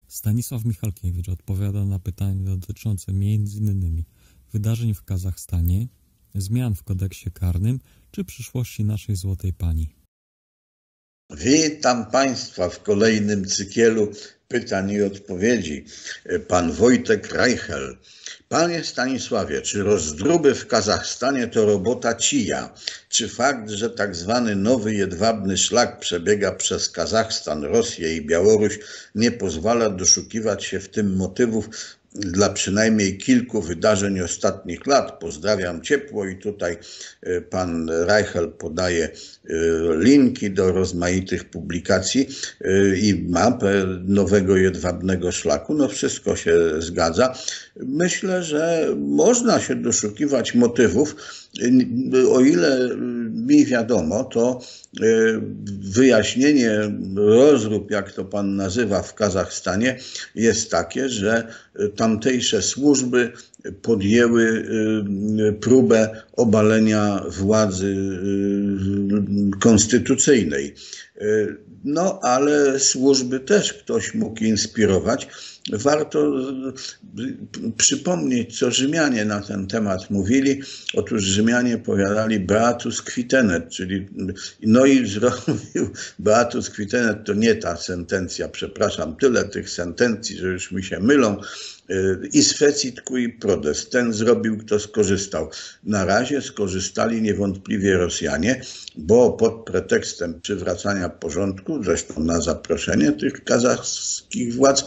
Stanisław Michalkiewicz odpowiada na pytania dotyczące m.in. wydarzeń w Kazachstanie, zmian w kodeksie karnym czy przyszłości naszej Złotej Pani. Witam Państwa w kolejnym cykielu pytań i odpowiedzi. Pan Wojtek Reichel. Panie Stanisławie, czy rozdróby w Kazachstanie to robota cija? Czy fakt, że tak zwany nowy jedwabny szlak przebiega przez Kazachstan, Rosję i Białoruś, nie pozwala doszukiwać się w tym motywów dla przynajmniej kilku wydarzeń ostatnich lat? Pozdrawiam ciepło i tutaj pan Reichel podaje linki do rozmaitych publikacji i mapę nowego jedwabnego szlaku. No wszystko się zgadza. Myślę, że można się doszukiwać motywów. O ile mi wiadomo, to wyjaśnienie rozrób, jak to pan nazywa, w Kazachstanie jest takie, że tamtejsze służby podjęły próbę obalenia władzy konstytucyjnej. No, ale służby też ktoś mógł inspirować. Warto przypomnieć, co Rzymianie na ten temat mówili. Otóż Rzymianie powiadali beatus qui tenet, czyli no i zrobił beatus qui tenet, to nie ta sentencja, przepraszam, tyle tych sentencji, że już mi się mylą. I sfecit cui prodest. Ten zrobił, kto skorzystał. Na razie skorzystali niewątpliwie Rosjanie, bo pod pretekstem przywracania porządku, zresztą na zaproszenie tych kazachskich władz,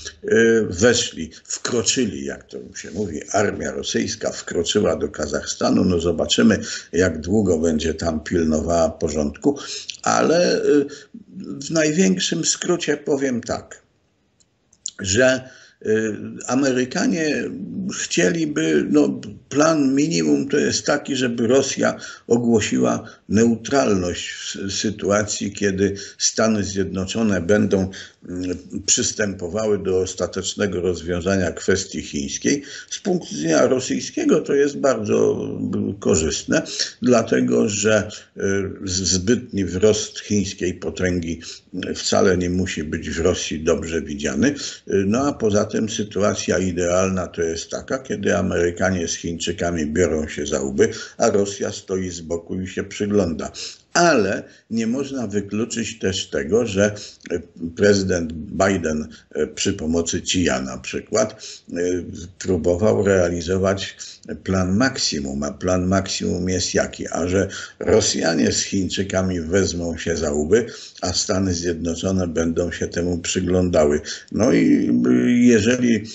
wkroczyli, jak to się mówi, armia rosyjska wkroczyła do Kazachstanu. No zobaczymy, jak długo będzie tam pilnowała porządku, ale w największym skrócie powiem tak, że Amerykanie chcieliby, no plan minimum to jest taki, żeby Rosja ogłosiła neutralność w sytuacji, kiedy Stany Zjednoczone będą przystępowały do ostatecznego rozwiązania kwestii chińskiej. Z punktu widzenia rosyjskiego to jest bardzo korzystne, dlatego że zbytni wzrost chińskiej potęgi wcale nie musi być w Rosji dobrze widziany. No a poza tym sytuacja idealna to jest taka, kiedy Amerykanie z Chińczykami biorą się za łby, a Rosja stoi z boku i się przygląda. Ale nie można wykluczyć też tego, że prezydent Biden przy pomocy CIA na przykład próbował realizować plan maksimum, a plan maksimum jest jaki? A że Rosjanie z Chińczykami wezmą się za łby, a Stany Zjednoczone będą się temu przyglądały. No i jeżeli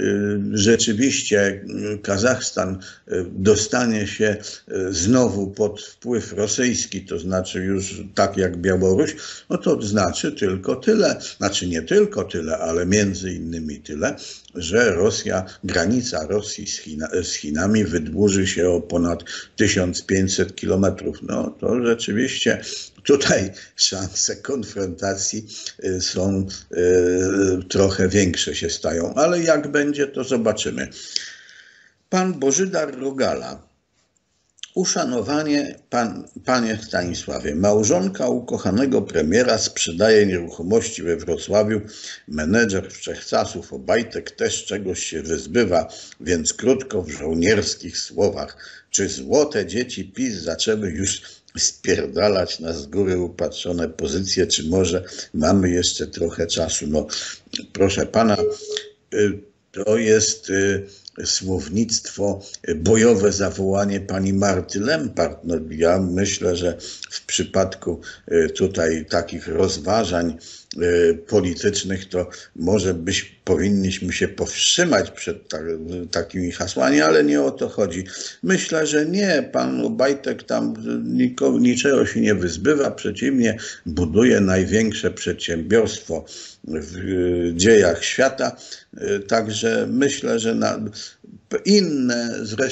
rzeczywiście Kazachstan dostanie się znowu pod wpływ rosyjski, to znaczy już tak jak Białoruś, no to znaczy tylko tyle, znaczy nie tylko tyle, ale między innymi tyle, że granica Rosji z Chinami wydłuży się o ponad 1500 kilometrów. No to rzeczywiście tutaj szanse konfrontacji są trochę większe się stają, ale jak będzie, to zobaczymy. Pan Bożydar Rogala. Uszanowanie, panie Stanisławie. Małżonka ukochanego premiera sprzedaje nieruchomości we Wrocławiu. Menedżer Wszechczasów Obajtek też czegoś się wyzbywa, więc krótko w żołnierskich słowach. Czy złote dzieci PiS zaczęły już spierdalać na z góry upatrzone pozycje, czy może mamy jeszcze trochę czasu? No, proszę pana, to jest słownictwo, bojowe zawołanie pani Marty Lempart. No, ja myślę, że w przypadku tutaj takich rozważań politycznych, to może powinniśmy się powstrzymać przed takimi hasłami, ale nie o to chodzi. Myślę, że nie, pan Obajtek tam niczego się nie wyzbywa, przeciwnie, buduje największe przedsiębiorstwo w dziejach świata, także myślę, że inne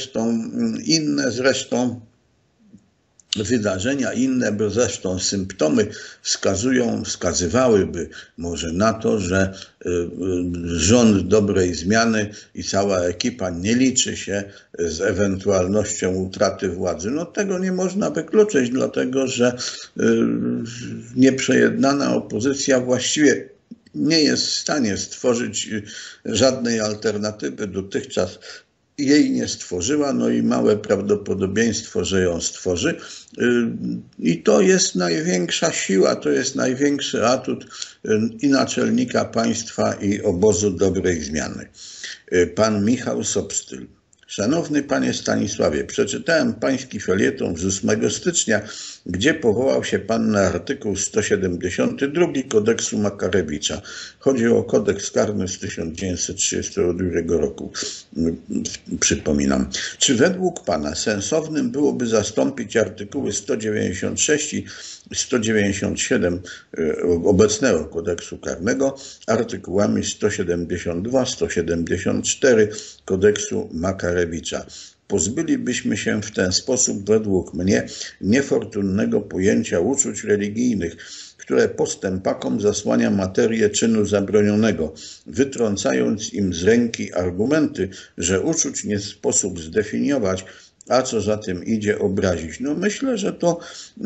zresztą wydarzenia, inne zresztą symptomy wskazywałyby może na to, że rząd dobrej zmiany i cała ekipa nie liczy się z ewentualnością utraty władzy. No tego nie można wykluczyć, dlatego że nieprzejednana opozycja właściwie nie jest w stanie stworzyć żadnej alternatywy, dotychczas jej nie stworzyła, no i małe prawdopodobieństwo, że ją stworzy. I to jest największa siła, to jest największy atut i naczelnika państwa, i obozu dobrej zmiany. Pan Michał Sobstyl. Szanowny panie Stanisławie, przeczytałem pański felieton z 8 stycznia, gdzie powołał się pan na artykuł 172 kodeksu Makarewicza. Chodzi o kodeks karny z 1932 roku, przypominam. Czy według pana sensownym byłoby zastąpić artykuły 196 i 197 obecnego kodeksu karnego artykułami 172, 174 kodeksu Makarewicza? Pozbylibyśmy się w ten sposób, według mnie, niefortunnego pojęcia uczuć religijnych, które postępakom zasłania materię czynu zabronionego, wytrącając im z ręki argumenty, że uczuć nie sposób zdefiniować, a co za tym idzie, obrazić. No myślę, że to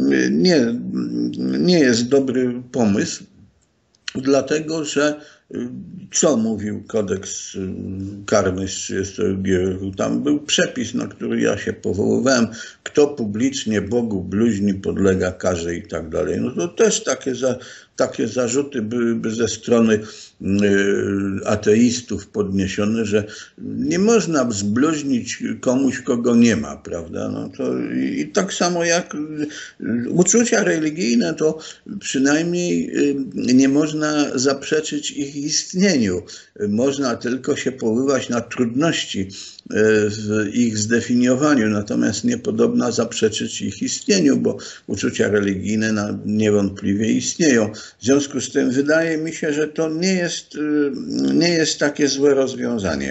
nie jest dobry pomysł, dlatego że co mówił kodeks karny z 1932 roku? Tam był przepis, na który ja się powoływałem, kto publicznie Bogu bluźni, podlega karze i tak dalej. No to też takie zarzuty byłyby ze strony ateistów podniesione, że nie można zbluźnić komuś, kogo nie ma, prawda? No to i tak samo jak uczucia religijne, to przynajmniej nie można zaprzeczyć ich istnieniu. Można tylko się powoływać na trudności w ich zdefiniowaniu, natomiast niepodobna zaprzeczyć ich istnieniu, bo uczucia religijne niewątpliwie istnieją. W związku z tym wydaje mi się, że to nie jest takie złe rozwiązanie.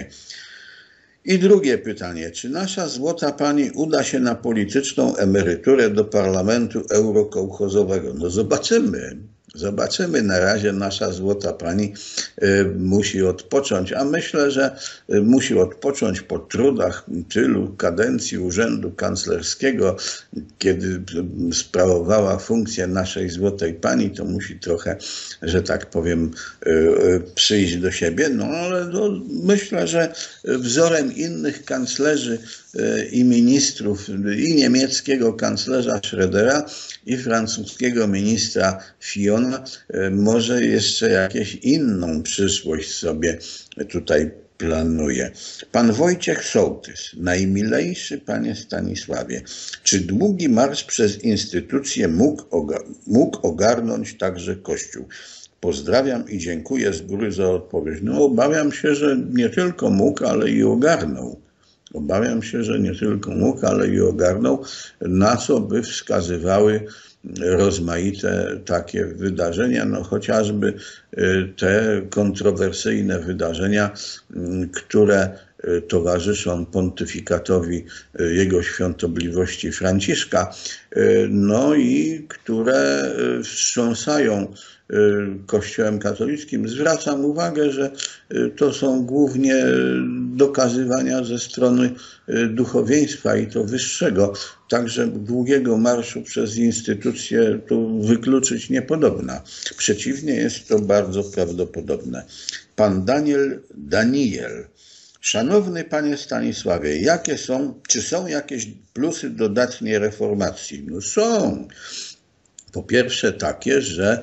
I drugie pytanie. Czy nasza złota pani uda się na polityczną emeryturę do parlamentu eurokołchozowego? No zobaczymy. Zobaczymy. Na razie nasza złota pani musi odpocząć, a myślę, że musi odpocząć po trudach tylu kadencji urzędu kanclerskiego. Kiedy sprawowała funkcję naszej złotej pani, to musi trochę, że tak powiem, przyjść do siebie. No ale myślę, że wzorem innych kanclerzy i ministrów, i niemieckiego kanclerza Schrödera, i francuskiego ministra Fillona, może jeszcze jakąś inną przyszłość sobie tutaj planuje. Pan Wojciech Sołtys. Najmilejszy panie Stanisławie, czy długi marsz przez instytucje mógł ogarnąć także Kościół? Pozdrawiam i dziękuję z góry za odpowiedź. No obawiam się, że nie tylko mógł, ale i ogarnął. Obawiam się, że nie tylko mógł, ale i ogarnął, na co by wskazywały rozmaite takie wydarzenia, no chociażby te kontrowersyjne wydarzenia, które towarzyszą pontyfikatowi Jego Świątobliwości Franciszka, no i które wstrząsają Kościołem katolickim. Zwracam uwagę, że to są głównie dokazywania ze strony duchowieństwa i to wyższego. Także długiego marszu przez instytucje tu wykluczyć niepodobna. Przeciwnie, jest to bardzo prawdopodobne. Pan Daniel. Szanowny panie Stanisławie, czy są jakieś plusy dodatniej reformacji? No są. Po pierwsze takie, że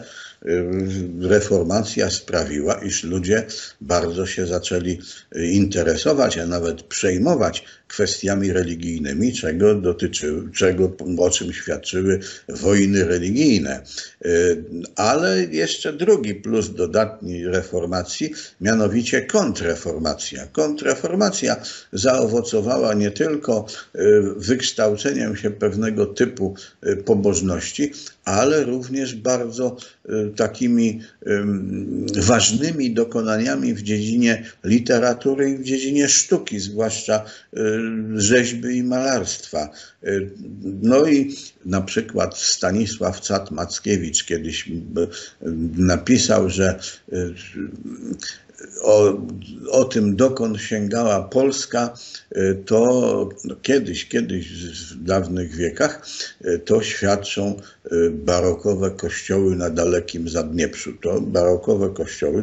reformacja sprawiła, iż ludzie bardzo się zaczęli interesować, a nawet przejmować kwestiami religijnymi, o czym świadczyły wojny religijne. Ale jeszcze drugi plus dodatni reformacji, mianowicie kontrreformacja. Kontrreformacja zaowocowała nie tylko wykształceniem się pewnego typu pobożności, ale również bardzo takimi ważnymi dokonaniami w dziedzinie literatury i w dziedzinie sztuki, zwłaszcza rzeźby i malarstwa. No i na przykład Stanisław Cat-Mackiewicz kiedyś napisał, że o tym, dokąd sięgała Polska, to kiedyś w dawnych wiekach, to świadczą barokowe kościoły na dalekim Zadnieprzu. To barokowe kościoły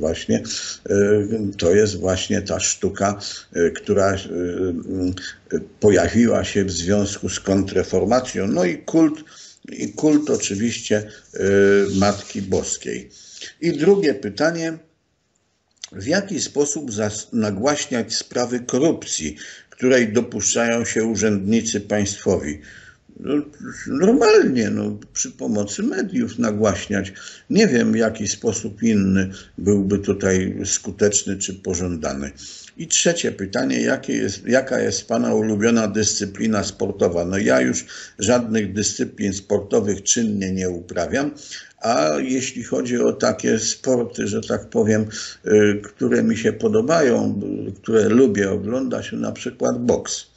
to jest właśnie ta sztuka, która pojawiła się w związku z kontrreformacją, no i kult oczywiście Matki Boskiej. I drugie pytanie: w jaki sposób nagłaśniać sprawy korupcji, której dopuszczają się urzędnicy państwowi? No, normalnie, przy pomocy mediów nagłaśniać. Nie wiem, w jaki sposób inny byłby tutaj skuteczny czy pożądany. I trzecie pytanie: jaka jest Pana ulubiona dyscyplina sportowa? No ja już żadnych dyscyplin sportowych czynnie nie uprawiam, a jeśli chodzi o takie sporty, że tak powiem, które mi się podobają, które lubię oglądać, na przykład boks.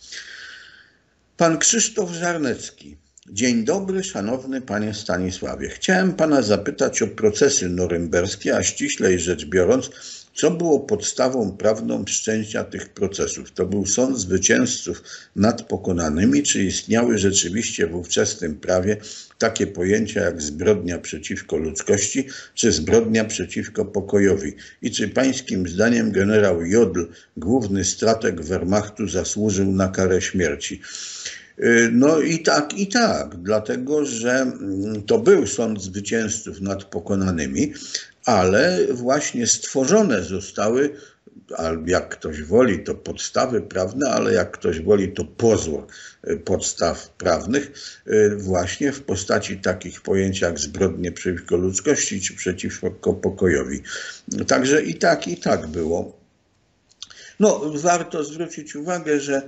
Pan Krzysztof Żarnecki. Dzień dobry, szanowny panie Stanisławie. Chciałem pana zapytać o procesy norymberskie, a ściślej rzecz biorąc, co było podstawą prawną wszczęcia tych procesów? To był sąd zwycięzców nad pokonanymi, czy istniały rzeczywiście w ówczesnym prawie takie pojęcia jak zbrodnia przeciwko ludzkości, czy zbrodnia przeciwko pokojowi? I czy pańskim zdaniem generał Jodl, główny strateg Wehrmachtu, zasłużył na karę śmierci? No i tak, dlatego że to był sąd zwycięzców nad pokonanymi, ale właśnie stworzone zostały, jak ktoś woli, to podstawy prawne, ale jak ktoś woli, to pozór podstaw prawnych właśnie w postaci takich pojęć jak zbrodnie przeciwko ludzkości czy przeciwko pokojowi. Także i tak było. No, warto zwrócić uwagę, że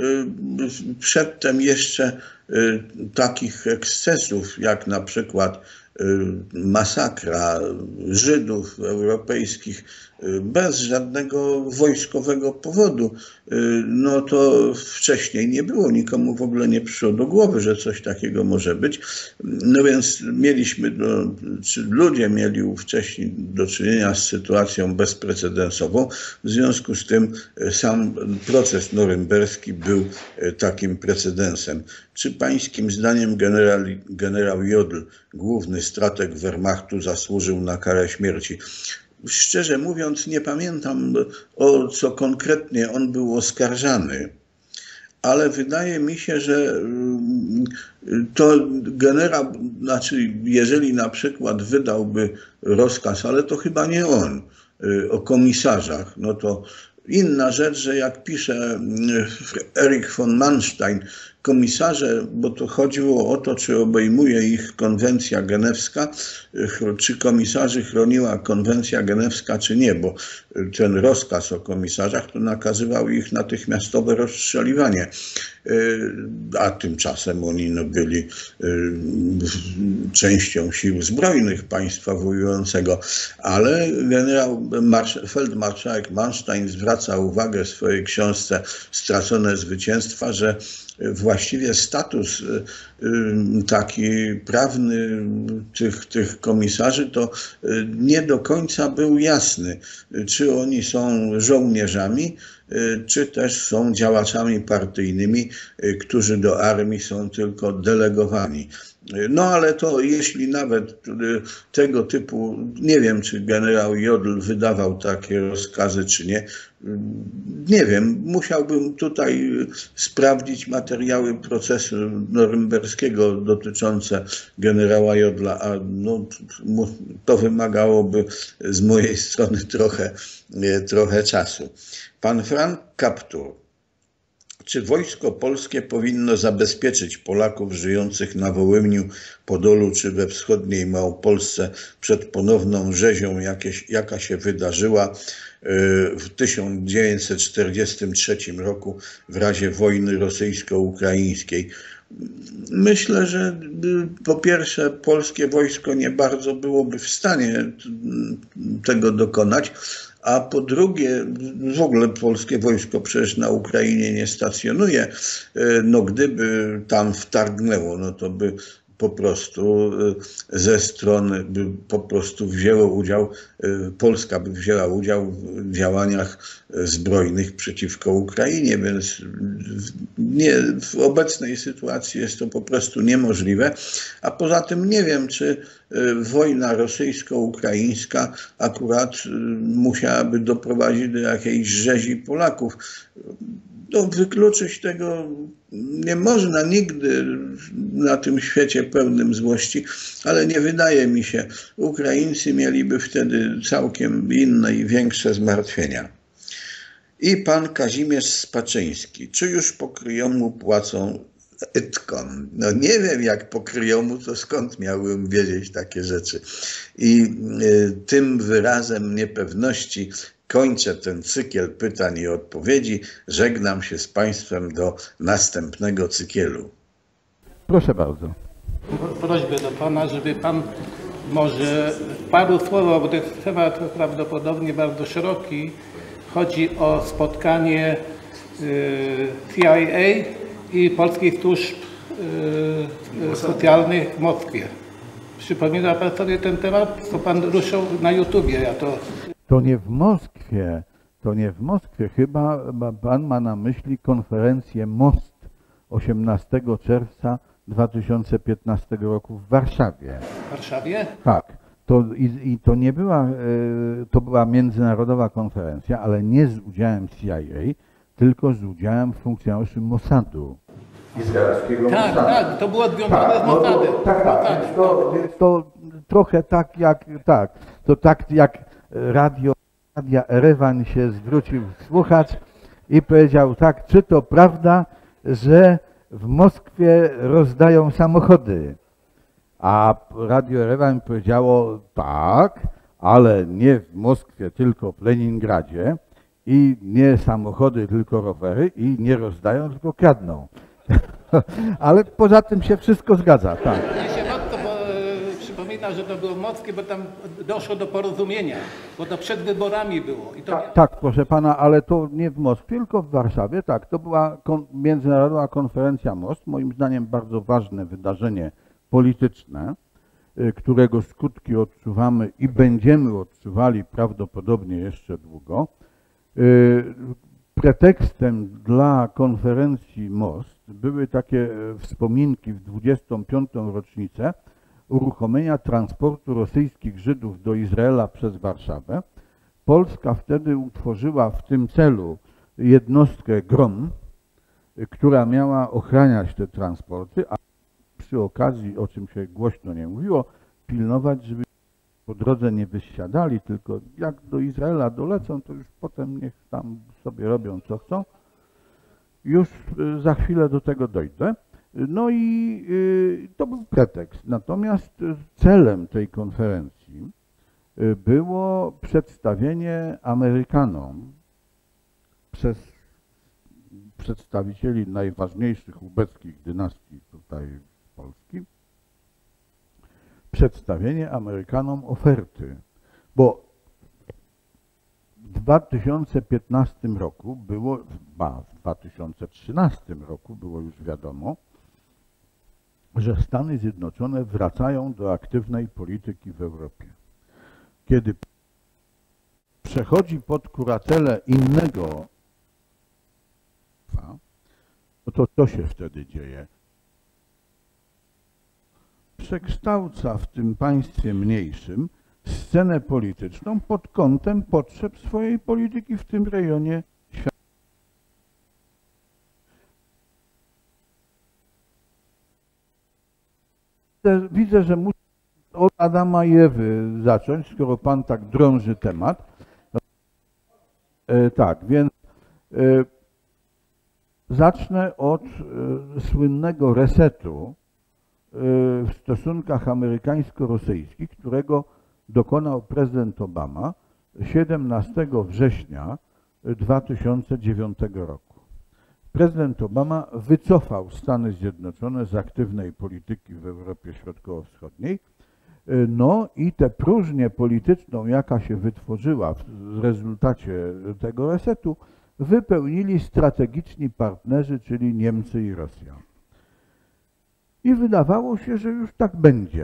przedtem jeszcze takich ekscesów, jak na przykład masakra Żydów europejskich bez żadnego wojskowego powodu, no to wcześniej nie było, nikomu w ogóle nie przyszło do głowy, że coś takiego może być. No więc ludzie mieli wcześniej do czynienia z sytuacją bezprecedensową, w związku z tym sam proces norymberski był takim precedensem. Czy pańskim zdaniem generał Jodl, główny strateg Wehrmachtu, zasłużył na karę śmierci? Szczerze mówiąc, nie pamiętam, o co konkretnie on był oskarżany, ale wydaje mi się, że to generał, jeżeli na przykład wydałby rozkaz, ale to chyba nie on, o komisarzach, no to inna rzecz, że jak pisze Erich von Manstein, komisarze, bo to chodziło o to, czy obejmuje ich konwencja genewska, czy komisarzy chroniła konwencja genewska, czy nie, bo ten rozkaz o komisarzach to nakazywał ich natychmiastowe rozstrzeliwanie, a tymczasem oni byli częścią sił zbrojnych państwa wojującego, ale feldmarszałek Manstein zwraca uwagę w swojej książce Stracone zwycięstwa, że właściwie status taki prawny tych komisarzy to nie do końca był jasny, czy oni są żołnierzami, czy też są działaczami partyjnymi, którzy do armii są tylko delegowani. No ale to jeśli nawet tego typu, nie wiem, czy generał Jodl wydawał takie rozkazy, czy nie, nie wiem, musiałbym tutaj sprawdzić materiały procesu norymberskiego dotyczące generała Jodla, a no, to wymagałoby z mojej strony trochę czasu. Pan Frank Kaptur. Czy wojsko polskie powinno zabezpieczyć Polaków żyjących na Wołyniu, Podolu czy we wschodniej Małopolsce przed ponowną rzezią, jaka się wydarzyła w 1943 roku w razie wojny rosyjsko-ukraińskiej? Myślę, że po pierwsze polskie wojsko nie bardzo byłoby w stanie tego dokonać, a po drugie w ogóle polskie wojsko przecież na Ukrainie nie stacjonuje. No gdyby tam wtargnęło, no to by po prostu ze strony by po prostu wzięło udział, Polska by wzięła udział w działaniach zbrojnych przeciwko Ukrainie, więc w obecnej sytuacji jest to po prostu niemożliwe, a poza tym nie wiem, czy wojna rosyjsko-ukraińska akurat musiałaby doprowadzić do jakiejś rzezi Polaków. No, wykluczyć tego nie można nigdy na tym świecie pełnym złości, ale nie wydaje mi się. Ukraińcy mieliby wtedy całkiem inne i większe zmartwienia. I pan Kazimierz Spaczyński. Czy już po kryjomu płacą Etkom? No nie wiem, jak po kryjomu, to skąd miałbym wiedzieć takie rzeczy. I tym wyrazem niepewności kończę ten cykl pytań i odpowiedzi. Żegnam się z państwem do następnego cyklu. Proszę bardzo. Prośbę do pana, żeby pan może w paru słowach, bo to jest temat prawdopodobnie bardzo szeroki. Chodzi o spotkanie CIA i polskich służb specjalnych w Moskwie. Przypomina pan sobie ten temat, co pan ruszył na YouTubie? To nie w Moskwie, chyba pan ma na myśli konferencję MOST 18 czerwca 2015 roku w Warszawie. W Warszawie? Tak. To nie była, to była międzynarodowa konferencja, ale nie z udziałem CIA, tylko z udziałem funkcjonariuszy Mossadu. Izraelskiego Mossadu. Tak, to było związane z Mossadem. Więc to trochę tak jak Radia Erewan się zwrócił słuchacz i powiedział tak, czy to prawda, że w Moskwie rozdają samochody? A Radio Erewan powiedziało tak, ale nie w Moskwie, tylko w Leningradzie i nie samochody, tylko rowery i nie rozdają, tylko kradną. Ale poza tym się wszystko zgadza, tak. Mnie się przypomina, że to było w Moskwie, bo tam doszło do porozumienia, bo to przed wyborami było. I to tak, proszę pana, ale to nie w Moskwie, tylko w Warszawie, tak. To była międzynarodowa konferencja MOST, moim zdaniem bardzo ważne wydarzenie polityczne, którego skutki odczuwamy i będziemy odczuwali prawdopodobnie jeszcze długo. Pretekstem dla konferencji MOST były takie wspominki w 25. rocznicę uruchomienia transportu rosyjskich Żydów do Izraela przez Warszawę. Polska wtedy utworzyła w tym celu jednostkę GROM, która miała ochraniać te transporty, a przy okazji, o czym się głośno nie mówiło, pilnować, żeby po drodze nie wysiadali, tylko jak do Izraela dolecą, to już potem niech tam sobie robią co chcą. Już za chwilę do tego dojdę. No i to był pretekst. Natomiast celem tej konferencji było przedstawienie Amerykanom przez przedstawicieli najważniejszych ubeckich dynastii tutaj z Polski, przedstawienie Amerykanom oferty, bo w 2015 roku było, w 2013 roku było już wiadomo, że Stany Zjednoczone wracają do aktywnej polityki w Europie. Kiedy przechodzi pod kuratelę innego, to co się wtedy dzieje? Przekształca w tym państwie mniejszym scenę polityczną pod kątem potrzeb swojej polityki w tym rejonie świata. Widzę, że muszę od Adama i Ewy zacząć, skoro pan tak drąży temat. Tak, więc zacznę od słynnego resetu w stosunkach amerykańsko-rosyjskich, którego dokonał prezydent Obama 17 września 2009 roku. Prezydent Obama wycofał Stany Zjednoczone z aktywnej polityki w Europie Środkowo-Wschodniej, no i tę próżnię polityczną, jaka się wytworzyła w rezultacie tego resetu, wypełnili strategiczni partnerzy, czyli Niemcy i Rosja. I wydawało się, że już tak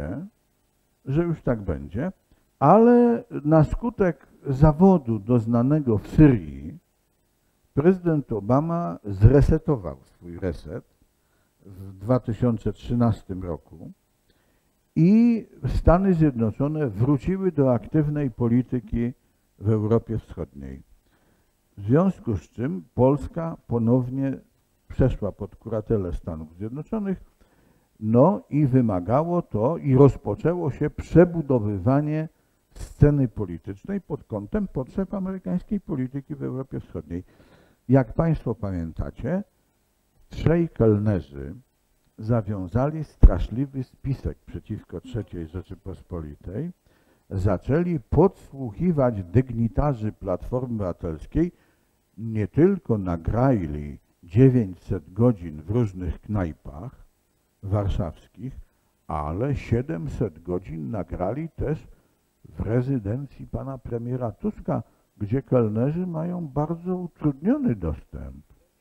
będzie, ale na skutek zawodu doznanego w Syrii prezydent Obama zresetował swój reset w 2013 roku i Stany Zjednoczone wróciły do aktywnej polityki w Europie Wschodniej. W związku z czym Polska ponownie przeszła pod kuratelę Stanów Zjednoczonych, no i wymagało to i rozpoczęło się przebudowywanie sceny politycznej pod kątem potrzeb amerykańskiej polityki w Europie Wschodniej. Jak Państwo pamiętacie, trzej kelnerzy zawiązali straszliwy spisek przeciwko III Rzeczypospolitej, zaczęli podsłuchiwać dygnitarzy Platformy Obywatelskiej, nie tylko nagrali 900 godzin w różnych knajpach warszawskich, ale 700 godzin nagrali też w rezydencji pana premiera Tuska, gdzie kelnerzy mają bardzo utrudniony dostęp.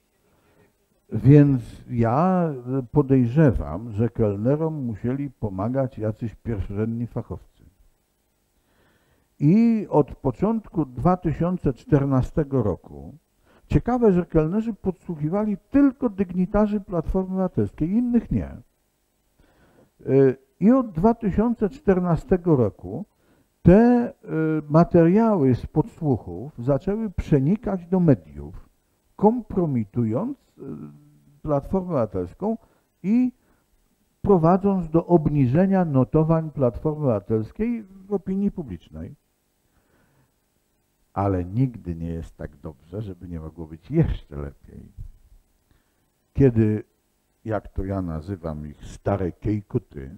Więc ja podejrzewam, że kelnerom musieli pomagać jacyś pierwszorzędni fachowcy. I od początku 2014 roku, ciekawe, że kelnerzy podsłuchiwali tylko dygnitarzy Platformy Obywatelskiej, innych nie. I od 2014 roku te materiały z podsłuchów zaczęły przenikać do mediów, kompromitując Platformę Obywatelską i prowadząc do obniżenia notowań Platformy Obywatelskiej w opinii publicznej. Ale nigdy nie jest tak dobrze, żeby nie mogło być jeszcze lepiej. Kiedy, jak to ja nazywam ich, stare kiejkuty,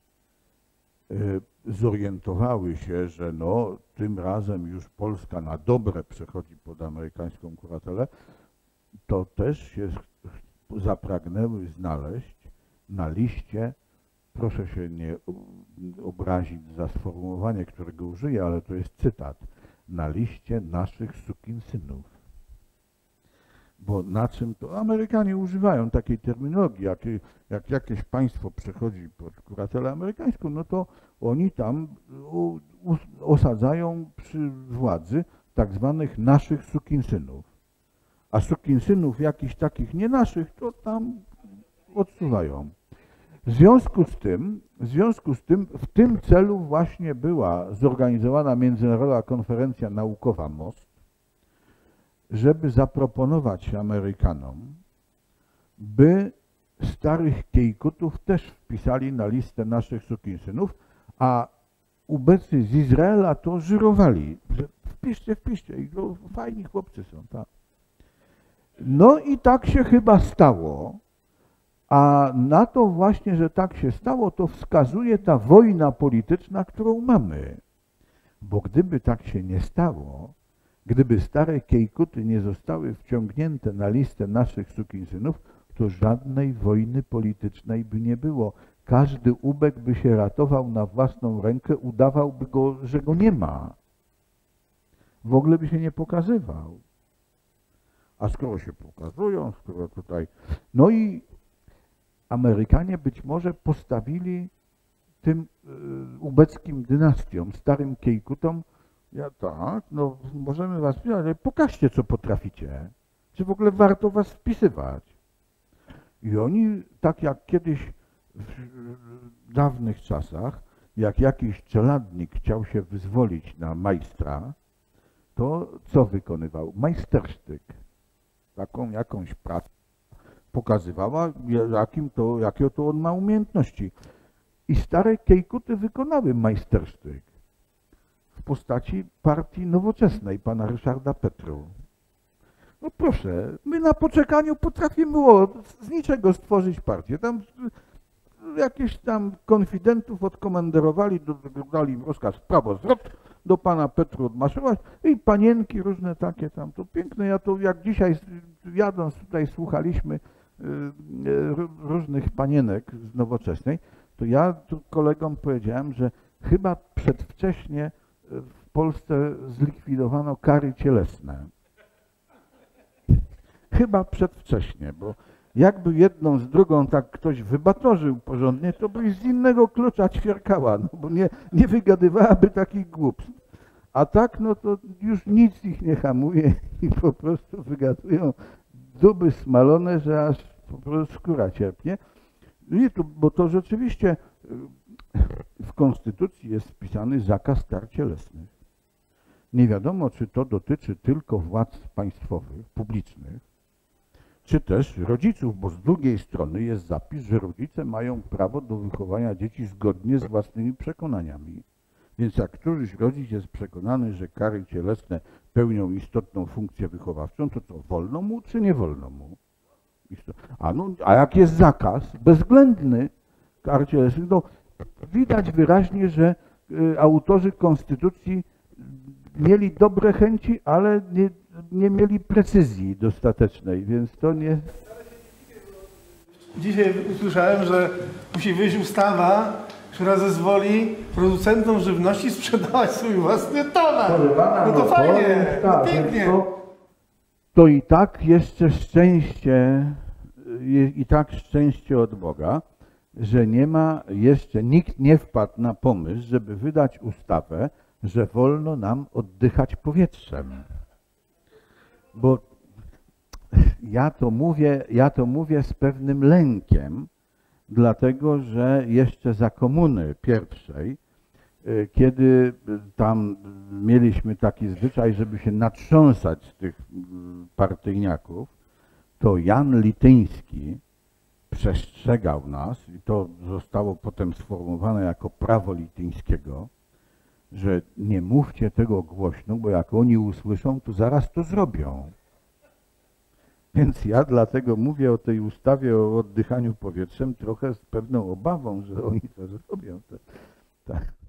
zorientowały się, że no, tym razem już Polska na dobre przechodzi pod amerykańską kuratelę, to też się zapragnęły znaleźć na liście, proszę się nie obrazić za sformułowanie, którego użyję, ale to jest cytat, na liście naszych sukinsynów. Bo na czym to? Amerykanie używają takiej terminologii, jak jakieś państwo przechodzi pod kuratelę amerykańską, no to oni tam osadzają przy władzy tak zwanych naszych sukinsynów. A sukinsynów jakichś takich nie naszych, to tam odsuwają. W związku z tym w tym celu właśnie była zorganizowana Międzynarodowa Konferencja Naukowa MOST, żeby zaproponować Amerykanom, by starych kiejkutów też wpisali na listę naszych sukinsynów, a ubecy z Izraela to żyrowali, że wpiszcie, i to fajni chłopcy są, tak. No i tak się chyba stało, a na to właśnie, że tak się stało, to wskazuje ta wojna polityczna, którą mamy. Bo gdyby tak się nie stało, gdyby stare kiejkuty nie zostały wciągnięte na listę naszych sukinsynów, to żadnej wojny politycznej by nie było. Każdy ubek by się ratował na własną rękę, udawałby go, że go nie ma. W ogóle by się nie pokazywał. A skoro się pokazują, skoro tutaj... No i Amerykanie być może postawili tym ubeckim dynastiom, starym kiejkutom, ja tak, no możemy was wpisać, ale pokażcie, co potraficie. Czy w ogóle warto was wpisywać? I oni, tak jak kiedyś w dawnych czasach, jak jakiś czeladnik chciał się wyzwolić na majstra, to co wykonywał? Majstersztyk. Taką jakąś pracę pokazywała, jakie to on ma umiejętności. I stare kiejkuty wykonały majstersztyk w postaci partii nowoczesnej, pana Ryszarda Petru. No proszę, my na poczekaniu potrafimy z niczego stworzyć partię. Tam jakieś tam konfidentów odkomenderowali, dali im rozkaz prawo zwrot, do pana Petru odmaszerować i panienki różne takie tam, to piękne. Ja to jak dzisiaj jadąc tutaj słuchaliśmy różnych panienek z Nowoczesnej, to ja tu kolegom powiedziałem, że chyba przedwcześnie w Polsce zlikwidowano kary cielesne. Chyba przedwcześnie, bo jakby jedną z drugą tak ktoś wybatorzył porządnie, to by z innego klucza ćwierkała, no bo nie wygadywałaby takich głupstw. A tak, no to już nic ich nie hamuje i po prostu wygadują duby smalone, że aż po prostu skóra cierpnie. Bo to rzeczywiście w Konstytucji jest wpisany zakaz kar cielesnych. Nie wiadomo, czy to dotyczy tylko władz państwowych, publicznych, czy też rodziców, bo z drugiej strony jest zapis, że rodzice mają prawo do wychowania dzieci zgodnie z własnymi przekonaniami. Więc jak któryś rodzic jest przekonany, że kary cielesne pełnią istotną funkcję wychowawczą, to co, wolno mu czy nie wolno mu? A jak jest zakaz bezwzględny kar cielesnych, no widać wyraźnie, że autorzy Konstytucji mieli dobre chęci, ale nie mieli precyzji dostatecznej, więc to nie... Dzisiaj usłyszałem, że musi wyjść ustawa, która zezwoli producentom żywności sprzedawać swój własny towar. No to fajnie, to pięknie. To i tak jeszcze szczęście, od Boga, że nikt nie wpadł na pomysł, żeby wydać ustawę, że wolno nam oddychać powietrzem. Bo ja to mówię z pewnym lękiem, dlatego że jeszcze za komuny pierwszej, kiedy tam mieliśmy taki zwyczaj, żeby się natrząsać z tych partyjniaków, to Jan Lityński przestrzegał nas, i to zostało potem sformułowane jako prawo Lityńskiego, że nie mówcie tego głośno, bo jak oni usłyszą, to zaraz to zrobią. Więc ja dlatego mówię o tej ustawie o oddychaniu powietrzem trochę z pewną obawą, że oni to zrobią. Tak.